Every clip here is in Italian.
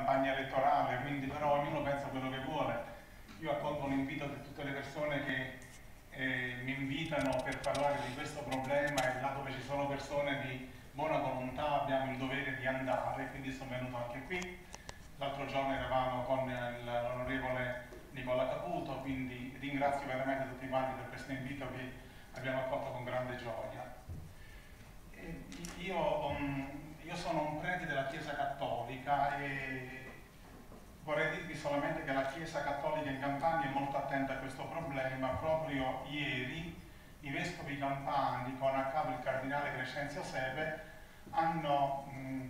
campagna elettorale, quindi però ognuno pensa quello che vuole. Io accolgo un invito di tutte le persone che mi invitano per parlare di questo problema, e là dove ci sono persone di buona volontà abbiamo il dovere di andare, quindi sono venuto anche qui. L'altro giorno eravamo con l'onorevole Nicola Caputo, quindi ringrazio veramente tutti quanti per questo invito che abbiamo accolto con grande gioia. Io sono un prete della Chiesa Cattolica e vorrei dirvi solamente che la Chiesa Cattolica in Campania è molto attenta a questo problema. Proprio ieri i vescovi campani, con a capo il cardinale Crescenzio Sepe, hanno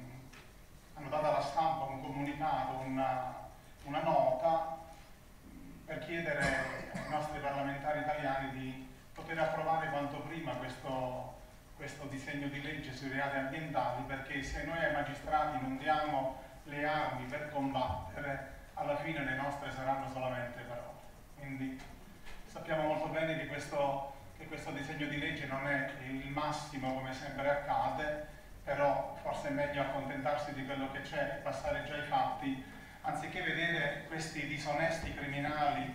dato alla stampa un comunicato, una nota per chiedere ai nostri parlamentari italiani di poter approvare quanto prima questo disegno di legge sui reati ambientali, perché se noi ai magistrati non diamo le armi per combattere, alla fine le nostre saranno solamente parole. Quindi sappiamo molto bene che questo disegno di legge non è il massimo, come sempre accade, però forse è meglio accontentarsi di quello che c'è e passare già ai fatti, anziché vedere questi disonesti criminali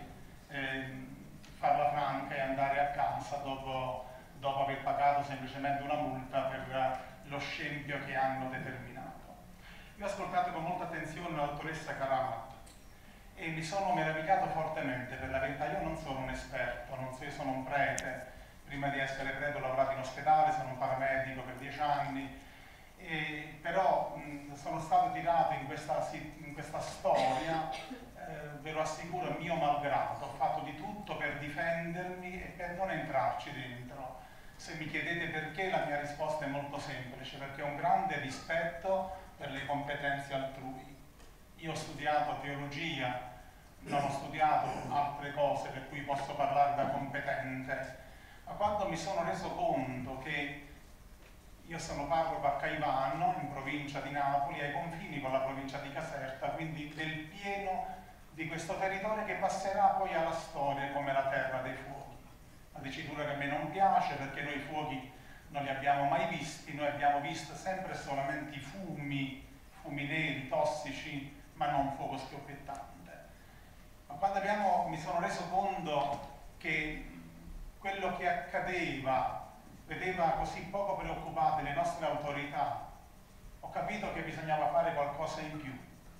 farla franca e andare a casa dopo aver pagato semplicemente una multa per lo scempio che hanno determinato. Io ho ascoltato con molta attenzione la dottoressa Karamat e mi sono meravigliato fortemente. Per la verità io non sono un esperto, io sono un prete. Prima di essere prete ho lavorato in ospedale, sono un paramedico per 10 anni, però sono stato tirato in questa storia, ve lo assicuro, a mio malgrado. Ho fatto di tutto per difendermi e per non entrarci dentro. Se mi chiedete perché, la mia risposta è molto semplice: perché ho un grande rispetto per le competenze altrui. Io ho studiato teologia, non ho studiato altre cose per cui posso parlare da competente, ma quando mi sono reso conto che io sono parroco a Caivano, in provincia di Napoli, ai confini con la provincia di Caserta, quindi nel pieno di questo territorio che passerà poi alla storia come la terra dei fuochi. Una dicitura che a me non piace, perché noi i fuochi non li abbiamo mai visti, noi abbiamo visto sempre solamente i fumi neri, tossici, ma non fuoco schioppiettante. Ma quando mi sono reso conto che quello che accadeva vedeva così poco preoccupate le nostre autorità, ho capito che bisognava fare qualcosa in più.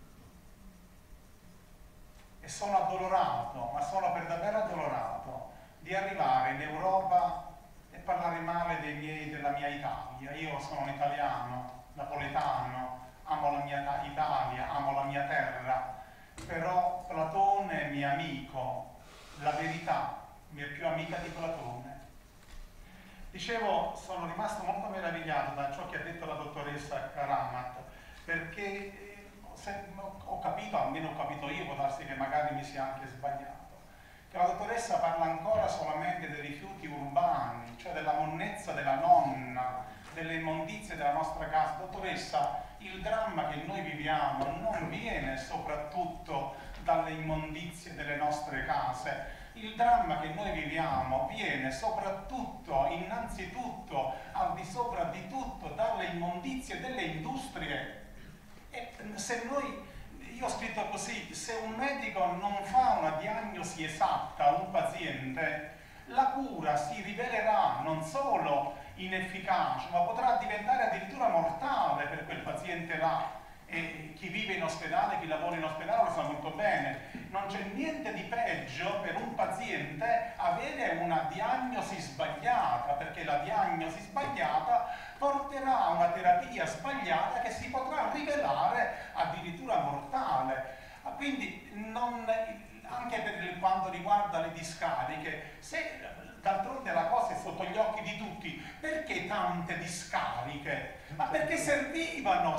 E sono addolorato, ma sono per davvero addolorato di arrivare in Europa e parlare male della mia Italia. Io sono un italiano, napoletano, amo la mia Italia, amo la mia terra, però Platone è mio amico, la verità mi è più amica di Platone. Dicevo, sono rimasto molto meravigliato da ciò che ha detto la dottoressa Karamat, perché ho capito, almeno ho capito io, può darsi che magari mi sia anche sbagliato, che la dottoressa parla ancora solamente dei rifiuti urbani, cioè della monnezza della nonna, delle immondizie della nostra casa. Dottoressa, il dramma che noi viviamo non viene soprattutto dalle immondizie delle nostre case. Il dramma che noi viviamo viene soprattutto, innanzitutto, al di sopra di tutto, dalle immondizie delle industrie. E se io ho scritto così: se un medico non fa una diagnosi esatta a un paziente, la cura si rivelerà non solo inefficace, ma potrà diventare addirittura mortale per quel paziente là. E chi vive in ospedale, chi lavora in ospedale lo sa molto bene. Non c'è niente di peggio per un paziente avere una diagnosi sbagliata, perché la diagnosi sbagliata porterà a una terapia sbagliata che si potrà rivelare addirittura mortale. Quindi anche per quanto riguarda le discariche, se d'altronde la cosa è sotto gli occhi di tutti, perché tante discariche? Ma perché servivano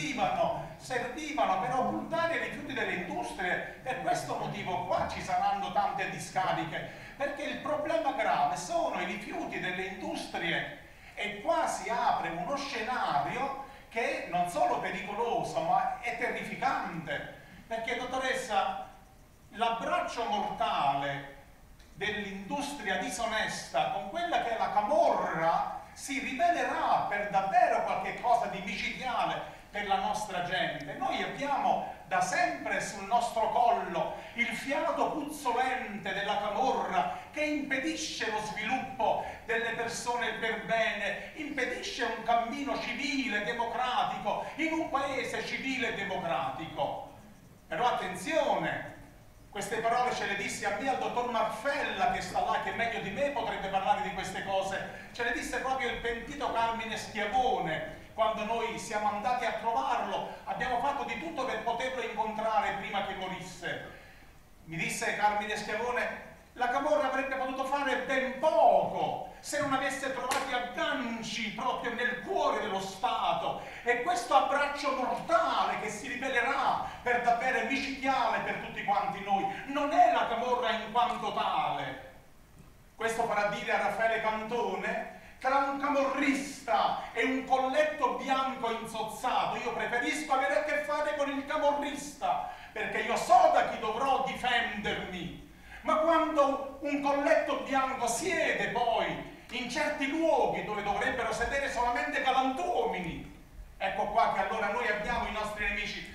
per occultare i rifiuti delle industrie. Per questo motivo qua ci saranno tante discariche, perché il problema grave sono i rifiuti delle industrie, e qua si apre uno scenario che è non solo pericoloso ma è terrificante, perché, dottoressa, l'abbraccio mortale dell'industria disonesta con quella che è la camorra si rivelerà per davvero qualche cosa di micidiale per la nostra gente. Noi abbiamo da sempre sul nostro collo il fiato puzzolente della camorra che impedisce lo sviluppo delle persone per bene, impedisce un cammino civile, democratico, in un paese civile e democratico. Però attenzione, queste parole ce le disse a me al dottor Marfella, che sta là, che meglio di me potrebbe parlare di queste cose, ce le disse proprio il pentito Carmine Schiavone, quando noi siamo andati a trovarlo, abbiamo fatto di tutto per poterlo incontrare prima che morisse. Mi disse Carmine Schiavone, la camorra avrebbe potuto fare ben poco se non avesse trovato agganci proprio nel cuore dello Stato, e questo abbraccio mortale che si rivelerà per davvero micidiale per tutti quanti noi non è la camorra in quanto tale. Questo farà dire a Raffaele Cantone: tra un camorrista e un colletto bianco insozzato io preferisco avere a che fare con il camorrista, perché io so da chi dovrò difendermi. Ma quando un colletto bianco siede poi in certi luoghi dove dovrebbero sedere solamente galantuomini, ecco qua che allora noi abbiamo i nostri nemici.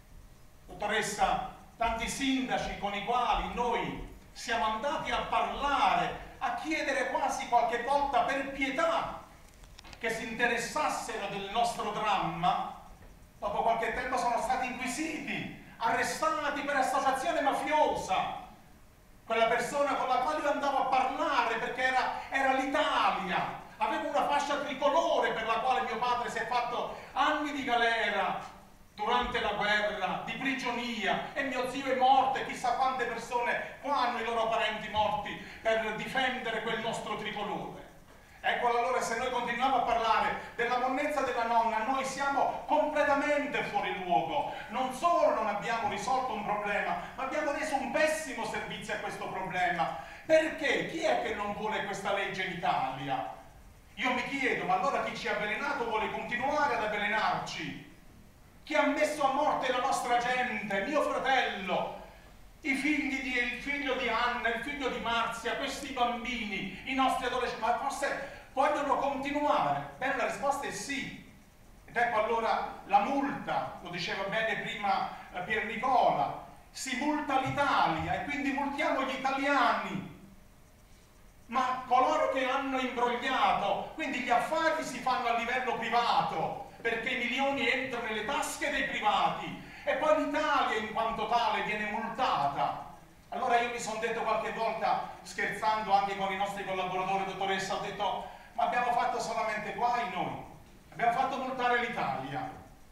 Dottoressa, tanti sindaci con i quali noi siamo andati a parlare, a chiedere quasi qualche volta per pietà che si interessassero del nostro dramma, dopo qualche tempo sono stati inquisiti, arrestati per associazione mafiosa. Quella persona con la quale io andavo a parlare, perché era l'Italia, avevo una fascia tricolore per la quale mio padre si è fatto anni di galera durante la guerra, di prigionia, e mio zio è morto e chissà quante persone qua hanno i loro parenti morti per difendere quel nostro tricolore. Ecco allora, se noi continuiamo a parlare della monnezza della nonna, noi siamo completamente fuori luogo. Non solo non abbiamo risolto un problema, ma abbiamo reso un pessimo servizio a questo problema. Perché? Chi è che non vuole questa legge in Italia? Io mi chiedo, ma allora chi ci ha avvelenato vuole continuare ad avvelenarci? Chi ha messo a morte la nostra gente, mio fratello, il figlio di Anna, il figlio di Marzia, questi bambini, i nostri adolescenti, ma forse vogliono continuare? Bene, la risposta è sì. Ed ecco allora la multa, lo diceva bene prima Pier Nicola, si multa l'Italia e quindi multiamo gli italiani, ma coloro che hanno imbrogliato, quindi gli affari si fanno a livello privato, perché i milioni entrano nelle tasche dei privati e poi l'Italia in quanto tale viene multata. Allora io mi sono detto qualche volta, scherzando anche con i nostri collaboratori, dottoressa, ho detto: ma abbiamo fatto solamente guai noi, abbiamo fatto multare l'Italia,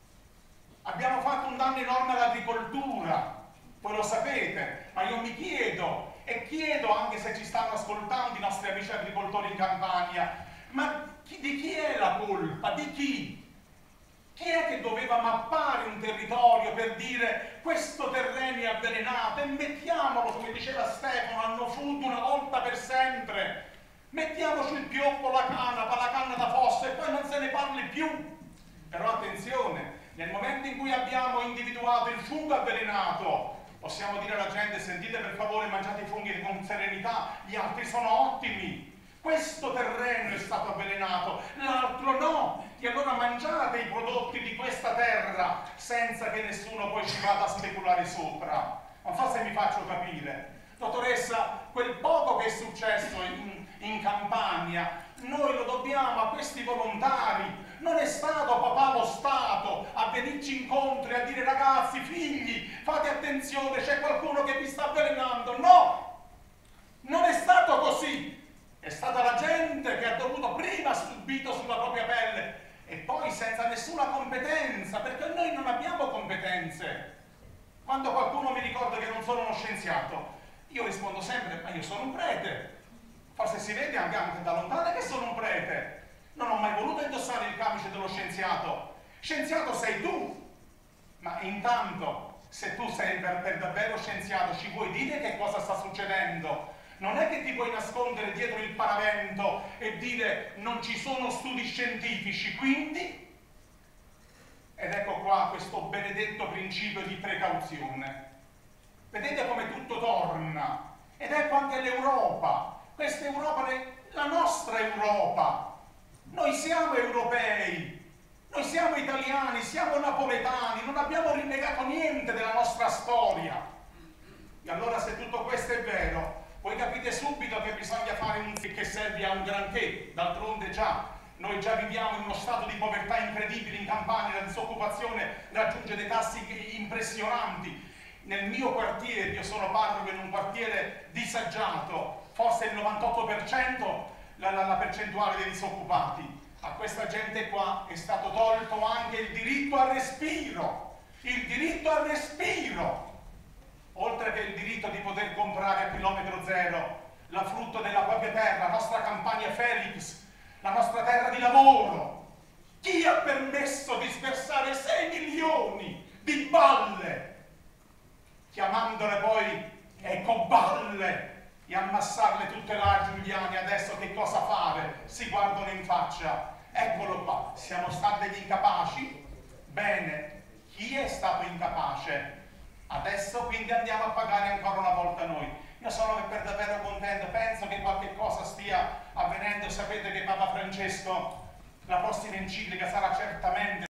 abbiamo fatto un danno enorme all'agricoltura, voi lo sapete, ma io mi chiedo, e chiedo anche se ci stanno ascoltando i nostri amici agricoltori in Campania, ma di chi è la colpa? Di chi? Chi è che doveva mappare un territorio per dire questo terreno è avvelenato e mettiamolo, come diceva Stefano, al no food una volta per sempre? Mettiamoci il pioppo, la canna da fossa e poi non se ne parli più. Però attenzione, nel momento in cui abbiamo individuato il fungo avvelenato, possiamo dire alla gente: sentite per favore, mangiate i funghi con serenità, gli altri sono ottimi. Questo terreno è stato avvelenato, l'altro no, e allora mangiate i prodotti di questa terra senza che nessuno poi ci vada a speculare sopra. Non so se mi faccio capire. Dottoressa, quel poco che è successo in Campania, noi lo dobbiamo a questi volontari. Non è stato papà lo Stato a venirci incontro e a dire: ragazzi, figli, fate attenzione, c'è qualcuno che vi sta avvelenando. No, non è stato così. È stata la gente che ha dovuto prima subito sulla propria pelle e poi senza nessuna competenza, perché noi non abbiamo competenze. Quando qualcuno mi ricorda che non sono uno scienziato, io rispondo sempre: ma io sono un prete. Forse si vede anche da lontano che sono un prete. Non ho mai voluto indossare il camice dello scienziato. Scienziato sei tu. Ma intanto, se tu sei per davvero scienziato, ci vuoi dire che cosa sta succedendo? Non è che ti puoi nascondere dietro il paravento e dire: non ci sono studi scientifici, quindi? Ed ecco qua questo benedetto principio di precauzione. Vedete come tutto torna? Ed ecco anche l'Europa. Questa Europa, la nostra Europa. Noi siamo europei. Noi siamo italiani, siamo napoletani, non abbiamo rinnegato niente della nostra storia. E allora se tutto questo è vero, voi capite subito che bisogna fare un che serve a un granché. D'altronde già, noi già viviamo in uno stato di povertà incredibile in Campania, la disoccupazione raggiunge dei tassi impressionanti. Nel mio quartiere, io sono parroco in un quartiere disagiato, forse il 98% la percentuale dei disoccupati. A questa gente qua è stato tolto anche il diritto al respiro, il diritto al respiro, oltre che il diritto di poter comprare a chilometro zero la frutto della propria terra, la nostra Campania Felix, la nostra terra di lavoro. Chi ha permesso di sversare 6 milioni di balle, chiamandole poi ecoballe, e ammassarle tutte là, Giuliani? Adesso che cosa fare? Si guardano in faccia. Eccolo qua, siamo stati degli incapaci? Bene, chi è stato incapace? Adesso quindi andiamo a pagare ancora una volta noi. Io sono per davvero contento, penso che qualche cosa stia avvenendo. Sapete che Papa Francesco, la prossima enciclica sarà certamente